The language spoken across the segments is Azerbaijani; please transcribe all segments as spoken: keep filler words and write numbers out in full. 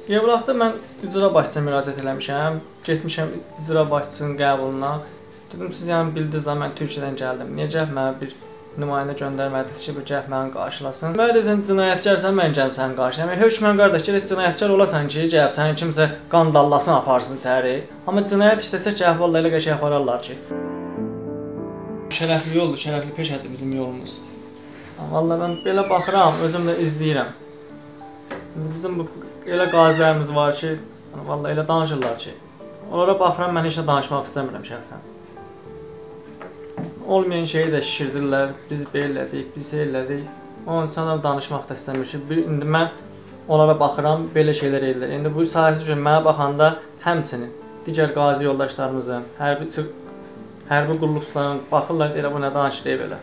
Yevlaxda mən icra başçısına müraciət eləmişəm. Getmişəm icra başçısının qəbuluna. Dedim, siz yəni bildiniz də mən Türkiyədən gəldim. Niyə gəlib mənə bir nümayəndə göndərmədiniz ki, bu gəlib məni qarşılasın? Mənə desən, cinayətkarsan, mən gəlib səni qarşılayam. Hökmən qardaş, gələk cinayətkar olasan ki, gəlib səni kimsə qandallasın, aparsın içəri. Amma cinayət işləsə gəlib vallahi elə qəşəng apararlar ki. Şərəfli yoldur, şərəfli peşədir bizim yolumuz. Vallahi mən belə baxıram, özüm də izləyirəm. Bizim bu elə qazilərimiz var ki, vallahi elə danışırlar ki, onlara baxıram, mən heç nə danışmaq istəmirəm şəxsən. Olmayan şeyi də şişirdirlər, biz belədik, biz elədik. Onun üçün adam danışmaq da istəmir ki, indi mən onlara baxıram, belə şeylər edirlər. İndi bu sahəsi üçün mənə baxanda həmçinin digər qazi yoldaşlarımızın, hərbi, hərbi qulluqçuların baxırlar, elə bu nə danışır belə.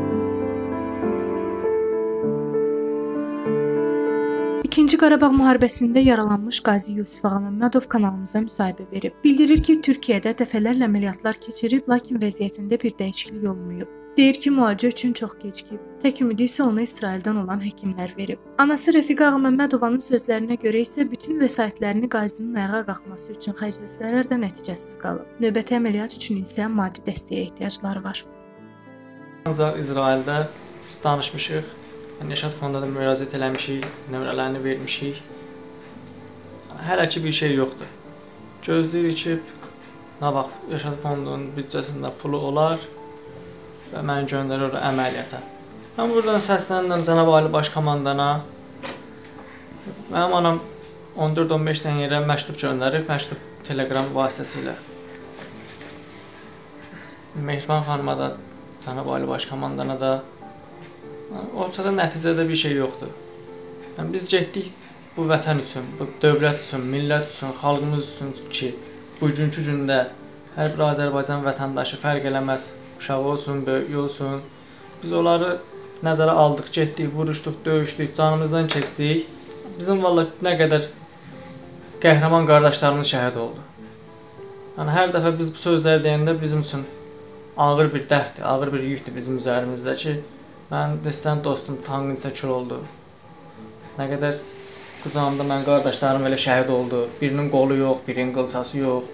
İkinci Qarabağ müharibəsində yaralanmış qazi Yusif Ağaməmmədov kanalımıza müsahibə verib. Bildirir ki, Türkiyədə dəfələrlə əməliyyatlar keçirib, lakin vəziyyətində bir dəyişiklik olmayıb. Deyir ki, müalicə üçün çox gecikib. Tək ümidi isə ona İsraildən olan həkimlər verib. Anası Rəfiqə Ağaməmmədovanın sözlərinə görə isə bütün vəsaitlərini qazinin ayağa qalxması üçün xərcləsələr də nəticəsiz qalıb. Növbəti əməliyyat üçün isə maddi dəstəyə ehtiyacları var. Ancaq İsraildə biz danışmışıq. Yaşad fonda da müraciət eləmişik, nömrələrini vermişik. Hələ ki bir şey yoxdur. Gözləyirik ki, nə vaxt Yaşad fondunun büdcəsində pulu olar və məni göndərir əməliyyata. Mən buradan səsləndim Cənab Ali Baş Komandana. Mənim anam on dörd on beş dənə yerə məktub göndərib, məktub telegram vasitəsilə. Mehriban xanıma da, Cənab Ali Baş Komandana da ortada nəticədə bir şey yoxdur. Yəni, biz getdik bu vətən üçün, bu dövlət üçün, millət üçün, xalqımız üçün ki, bugünkü gündə hər bir Azərbaycan vətəndaşı fərq eləməz, uşağı olsun, böyük olsun. Biz onları nəzərə aldıq, getdik, vuruşduq, döyüşdük, canımızdan keçdik. Bizim valla nə qədər qəhrəman qardaşlarımız şəhid oldu. Yəni, hər dəfə biz bu sözləri deyəndə bizim üçün ağır bir dərddir, ağır bir yükdür bizim üzərimizdə ki, mən istəyən dostum tankın içə kül oldu. Nə qədər qucağımda mən qardaşlarım elə şəhid oldu. Birinin qolu yox, birinin qılçası yox.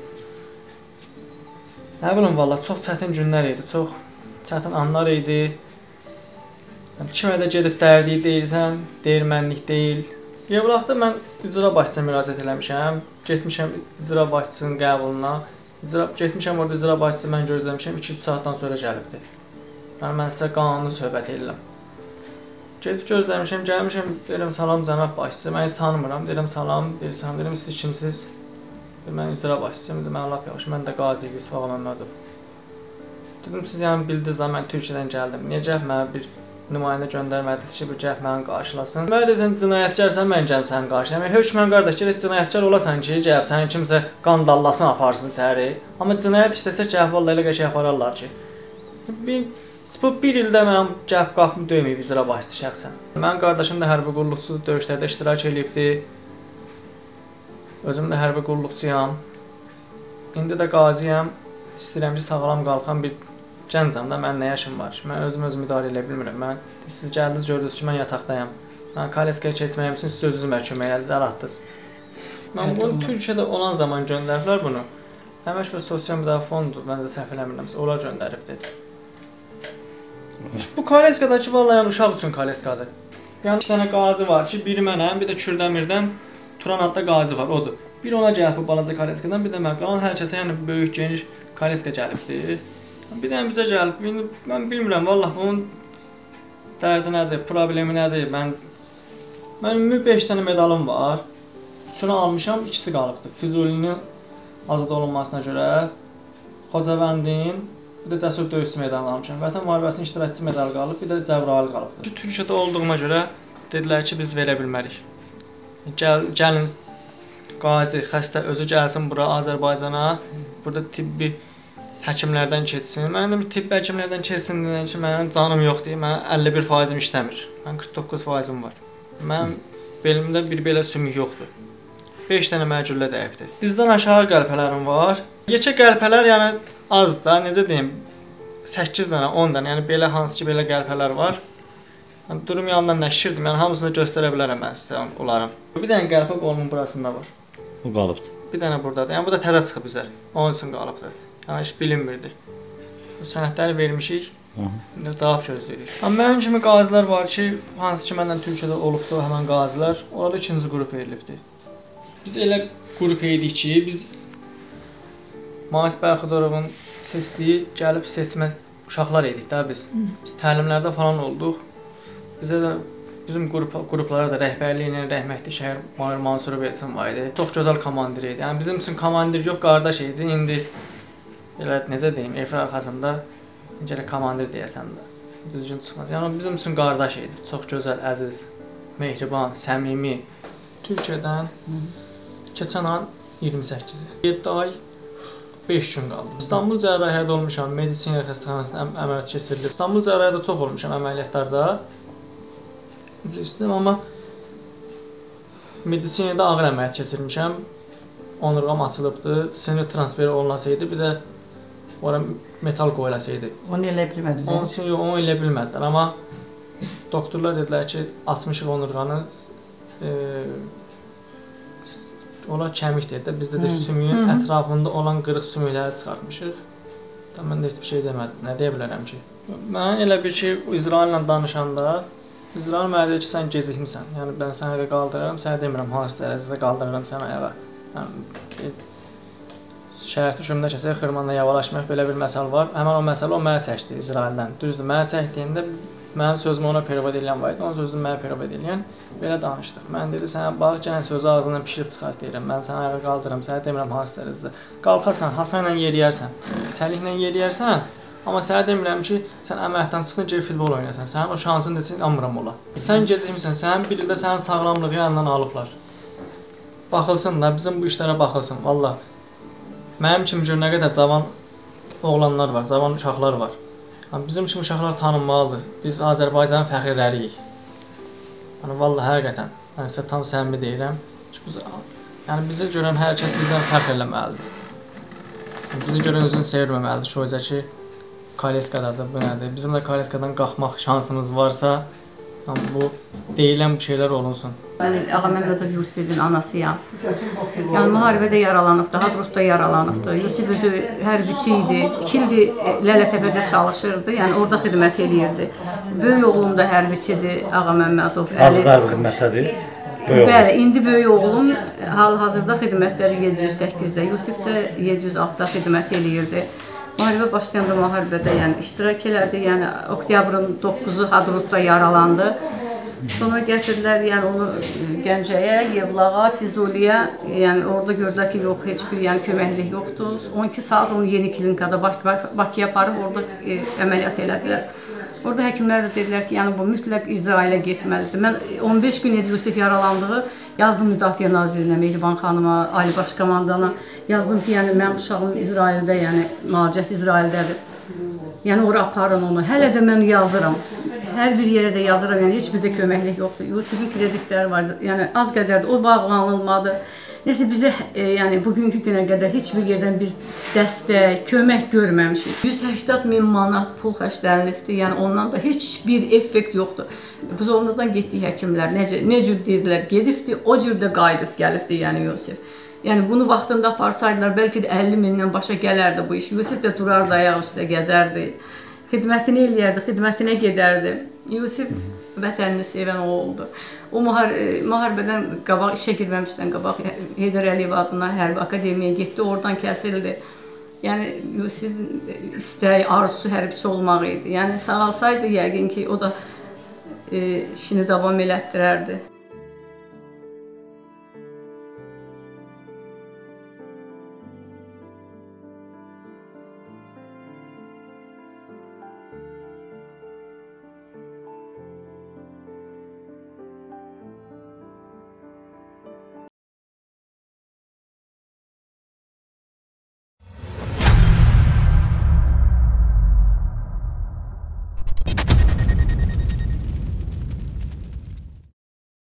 Nə bilim valla, çox çətin günlər idi, çox çətin anlar idi. Kimə də gedib dərdiyi deyirsən, deyirmənlik deyil. Yevlaxda mən icra başçısına müraciət eləmişəm. Getmişəm icra başçısının qəbuluna. Getmişəm orada icra başçısı mən gözləmişəm, iki üç saatdan sonra gəlibdir. Yəni, mən sizə qanunlu söhbət edirəm. Gedib gözləmişəm, gəlmişəm, deyirəm, salam cənab başçısı, mən heç tanımıram, deyirəm, salam, deyirəm, deyirəm, siz kimsiz? Mən icra başçısıyım, mən lap yaxşı, mən də qazi Yusif Ağaməmmədov. Dedim, siz yəni bildiniz də mən Türkiyədən gəldim, niyə gəlib mənə bir nümayəndə göndərmədiniz ki, bu gəlib məni qarşılasın? Mənə desən, cinayətkarsan, mən gəlib səni qarşılayam. Hökmən qardaş, gələk cinayətkar olasan ki, gəlib səni kimsə qandallasın, aparsın içəri. Amma cinayət işləsə gəlib vallahi elə qəşəng apararlar ki. Bu bir ildə mənim gəlib qapımı döyməyib icra başçısı şəxsən. Mənim qardaşım da hərbi qulluqçu döyüşlərdə iştirak edibdi. Özüm də hərbi qulluqçuyam. İndi də qaziyəm. İstəyirəm ki, sağlam qalxan bir gəncəm də, mənim nə yaşım var? Mən özüm özümü idarə edə bilmirəm. Mən, siz gəldiniz, gördünüz ki, mən yataqdayam. Mən Kaleskaya keçməyim üçün siz özünüz mənə kömək elədiniz, əl atdınız. Mən bunu Türkiyədə olan zaman göndəriblər bunu. Əmək və Sosial Müdafiə Fondu, mən də səhv eləmirəmsə, onlar göndərib dedi. Bu Kaleskadakı vallahi yəni uşaq üçün Kaleskadır. Yəni iki dənə qazi var ki, biri mənəm, bir də Kürdəmirdən Turan adda qazi var, odur. Bir ona gəlib bu balaca Kaleskadan, bir də mən qalan hər kəsə yəni böyük geniş Kaleska gəlibdir. Bir dənə bizə gəlib, mən bilmirəm vallahi bunun dərdi nədir, problemi nədir. Mən mən ümumi beş dənə medalım var. Üçünü almışam, ikisi qalıbdır. Füzulinin azad olunmasına görə, Xocavəndin bir də cəsur döyüşçü medalını almışam. Vətən müharibəsinin iştirakçısı medalı qalıb, bir də Cəbrayıl qalıbdır. Türkiyədə olduğuma görə dedilər ki, biz verə bilmərik. Gəl, gəlin qazi, xəstə özü gəlsin bura Azərbaycana, burada tibbi həkimlərdən keçsin. Mən də bir tibbi həkimlərdən keçsin deyən ki, mənim canım yoxdur, mənim əlli bir faizim işləmir. Mənim qırx doqquz faizim var. Mənim belimdə bir belə sümük yoxdur. beş dənə məcüllə dəyibdir. Bizdən aşağı qəlpələrim var. Yekə qəlpələr yəni az da, necə deyim, səkkiz dənə, on dənə, yəni belə hansı ki belə qəlpələr var. Yəni, durum yanından nəşirdim, yəni hamısını göstərə bilərəm mən sizə onların. Bir dənə qəlpə qolumun burasında var. Bu qalıbdır. Bir dənə buradadır. Yəni bu da təzə çıxıb bizə. Onun üçün qalıbdır. Yəni heç bilinmirdi. Sənədləri vermişik. İndi cavab gözləyirik. Amma mənim kimi qazilər var ki, hansı ki məndən Türkiyədə olubdu həmin qazilər, orada ikinci qrup verilibdi. Biz elə qrup idik ki, biz Mais Bəlxidorovun seçdiyi gəlib seçmə uşaqlar idik də biz. Biz təlimlərdə falan olduq. Bizə də bizim qrup qruplara da rəhbərliyinə rəhmətli şəhər Mahir Mansurov Elçin var idi. Çox gözəl komandir idi. Yəni bizim üçün komandir yox, qardaş idi. İndi elə necə deyim, efir arxasında Gələ komandir deyəsən də, düzgün çıxmaz. Yəni, bizim üçün qardaş idi. Çox gözəl, əziz, mehriban, səmimi. Türkiyədən keçən an iyirmi səkkizi. yeddi ay, beş gün qaldım. İstanbul cərrahiyyədə olmuşam, medisiniya xəstəxanasında əməliyyat keçirilib. İstanbul cərrahiyyədə çox olmuşam əməliyyatlarda. İstəyirəm, amma medisiniyada ağır əməliyyat keçirmişəm. Onurğam açılıbdı, sinir transferi olunasaydı, bir də ora metal qoyulasaydı. Onu elə bilmədilər. Onun üçün yox, onu elə bilmədilər. Amma doktorlar dedilər ki, açmışıq onurğanı, e, ola kəmik dedi. Bizdə də sümüyün ətrafında olan qırıq sümükləri çıxartmışıq. Mən də heç bir şey demədim. Nə deyə bilərəm ki? Mən elə bir ki, İsraillə danışanda, İsrail mənə deyir ki, sən gecikmirsən. Yəni, mən səni ayağa qaldırıram, sənə demirəm, hansı dərəcədə qaldırıram səni ayağa. Yəni, şəhərdə şümdə kəsək, xırmanla yavalaşmaq belə bir məsəl var. Həmən o məsələ o mənə çəkdi İsraildən. Düzdür, mənə çəkdiyində mənim sözümü ona perevod edən var idi, onun sözünü mənə perevod edən belə danışdıq. Mən dedi, sənə bax, gələn sözü ağzından pişirib çıxart deyirəm. Mən səni ayağa qaldırıram, sənə demirəm hansı dərəcədə. Qalxarsan, hasayla yeriyərsən, çəliklə yeriyərsən, amma sənə demirəm ki, sən əməliyyatdan çıxdın, geri futbol oynayasan. Sənin o şansın desin, inanmıram ola. Sən gecikmirsən, sənin bir ildə sənin sağlamlığı yanından alıblar. Baxılsın da, bizim bu işlərə baxılsın, valla. Mənim kimi gör nə qədər cavan oğlanlar var, cavan uşaqlar var. Bizim kimi uşaqlar tanınmalıdır. Biz Azərbaycanın fəxirləriyik. Yəni, valla, həqiqətən, mən sizə tam səmimi deyirəm. Yəni, bizi görən hər kəs bizdən fəxr eləməlidir. Bizi görən özünü sevirməməlidir. Şöyəcə ki, Kaleskadır, bu nədir? Bizim də Kaleskadan qalxmaq şansımız varsa, bu deyilən bu şeylər olunsun. Mən Ağa Məmmədov Yusifin anasıyam. Yəni, müharibədə yaralanıbdı, Hadrutda yaralanıbdı. Yusif özü hərbiçi idi. İki ildir Lələtəpədə çalışırdı, yəni orada xidmət edirdi. Böyük oğlum da hərbiçidir, Ağa Məmmədov. Azqar xidmətdədir. Bəli, indi böyük oğlum hal-hazırda xidmətləri yeddi yüz səkkizdə, Yusif də yeddi yüz altıda xidmət edirdi. Müharibə başlayanda müharibədə yəni, iştirak elədi, yəni oktyabrın doqquzu Hadrutda yaralandı. Sonra gətirdilər yəni, onu Gəncəyə, Yevlağa, Füzuliyə, yəni orada gördülər ki, yox, heç bir yəni, köməklik yoxdur. on iki saat onu yeni klinikada Bakıya aparıb orada e, əməliyyat elədilər. Orada həkimlər də dedilər ki, yəni bu mütləq İsrailə getməlidir. Mən on beş gün idi Yusif yaralandığı yazdım Müdafiə Nazirinə, Mehriban xanıma, Ali Baş komandana. Yazdım ki, yəni mənim uşağım İsraildə, yəni müalicəsi İsraildədir. Yəni ora aparın onu. Hələ də mən yazıram. Hər bir yerə də yazıram, yəni heç bir də köməklik yoxdur. Yusifin kreditləri vardı, yəni az qədərdir, o bağlanılmadı. Nəsə bizə, e, yəni bugünkü günə qədər heç bir yerdən biz dəstək, kömək görməmişik. yüz səksən min manat pul xərclənilibdi, yəni ondan da heç bir effekt yoxdur. Buzovnadan getdik həkimlər, necə, necə dedilər, gedibdi, o cürdə qayıdıb gəlibdi, yəni Yusif. Yəni bunu vaxtında aparsaydılar, bəlkə də əlli mindən başa gələrdi bu iş. Yusif də durardı, ayaq üstə gəzərdi. Xidmətini eləyərdi, xidmətinə gedərdi. Yusif vətənini sevən o oldu. O müharibədən qabaq, işə girməmişdən qabaq Heydər Əliyev adına hərbi akademiyaya getdi, oradan kəsildi. Yəni Yusifin istəyi, arzusu hərbiçi olmaq idi. Yəni sağalsaydı yəqin ki, o da e, işini davam elətdirərdi.